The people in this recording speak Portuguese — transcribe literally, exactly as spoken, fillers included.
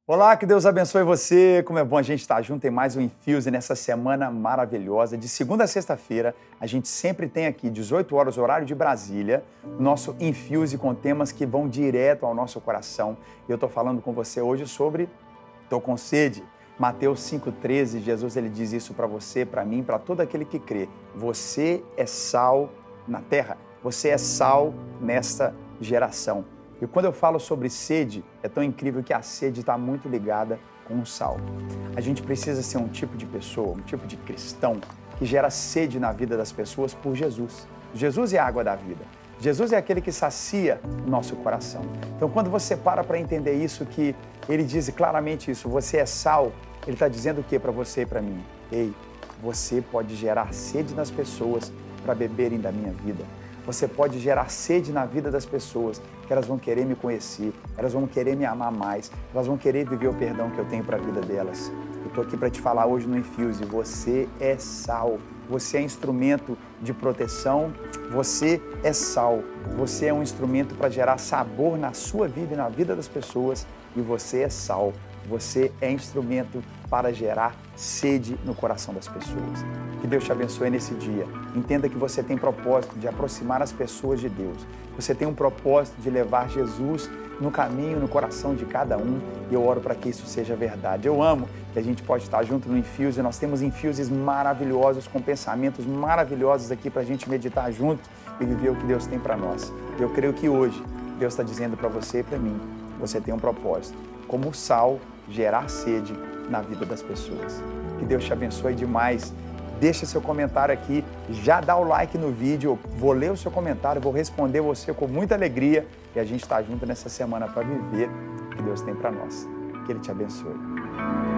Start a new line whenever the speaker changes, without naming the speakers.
Olá, que Deus abençoe você. Como é bom a gente estar junto em mais um Infuse nessa semana maravilhosa. De segunda a sexta-feira, a gente sempre tem aqui, dezoito horas, horário de Brasília, o nosso Infuse com temas que vão direto ao nosso coração. E eu estou falando com você hoje sobre Estou com sede. Mateus cinco, treze, Jesus ele diz isso para você, para mim, para todo aquele que crê. Você é sal na terra. Você é sal nesta geração. E quando eu falo sobre sede, é tão incrível que a sede está muito ligada com o sal. A gente precisa ser um tipo de pessoa, um tipo de cristão que gera sede na vida das pessoas por Jesus. Jesus é a água da vida. Jesus é aquele que sacia o nosso coração. Então, quando você para para entender isso, que ele diz claramente isso, você é sal, ele está dizendo o que para você e para mim? Ei, você pode gerar sede nas pessoas para beberem da minha vida. Você pode gerar sede na vida das pessoas, que elas vão querer me conhecer, elas vão querer me amar mais, elas vão querer viver o perdão que eu tenho para a vida delas. Eu estou aqui para te falar hoje no Infuse, você é sal, você é instrumento de proteção, você é sal, você é um instrumento para gerar sabor na sua vida e na vida das pessoas, e você é sal, você é instrumento para gerar sede no coração das pessoas. Que Deus te abençoe nesse dia. Entenda que você tem propósito de aproximar as pessoas de Deus. Você tem um propósito de levar Jesus no caminho, no coração de cada um. E eu oro para que isso seja verdade. Eu amo que a gente pode estar junto no Infuse. Nós temos Infuses maravilhosos, com pensamentos maravilhosos aqui para a gente meditar junto e viver o que Deus tem para nós. Eu creio que hoje Deus está dizendo para você e para mim, você tem um propósito. Como o sal, gerar sede na vida das pessoas. Que Deus te abençoe demais. Deixa seu comentário aqui, já dá o like no vídeo, vou ler o seu comentário, vou responder você com muita alegria e a gente está junto nessa semana para viver o que Deus tem para nós. Que Ele te abençoe.